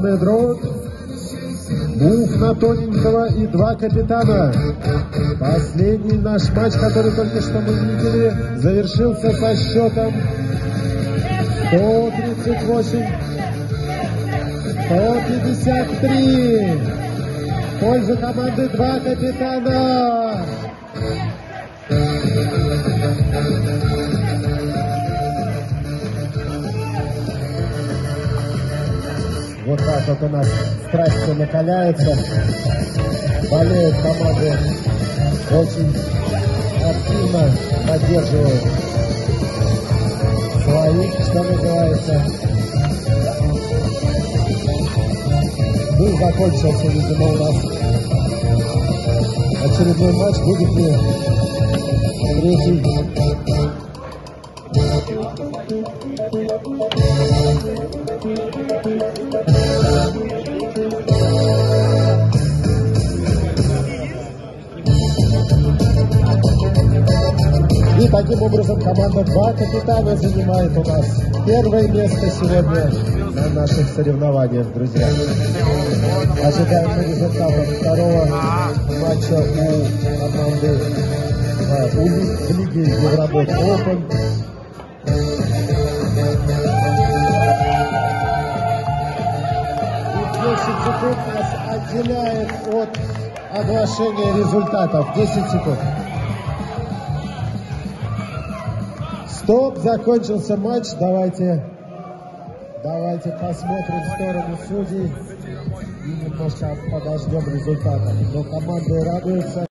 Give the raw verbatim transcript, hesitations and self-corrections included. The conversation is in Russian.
командный дроут. Буф на тоненького и два капитана. Последний наш матч, который только что мы видели, завершился со счетом сто тридцать восемь сто пятьдесят три. В пользу команды два капитана. Вот так вот у нас страсти накаляются. Болеют команды, очень активно поддерживают своих, что называется. Ну, закончился, видимо, у нас очередной матч. Будет ли третий? И таким образом команда два капитана занимает у нас первое место сегодня на наших соревнованиях, друзья. Ожидаем результатов второго матча у команды а, у Лиги Евробот Open. И десять секунд нас отделяет от оглашения результатов. десять секунд. Стоп, закончился матч. Давайте, давайте посмотрим в сторону судей и немножко подождем результатов. Но команды радуются.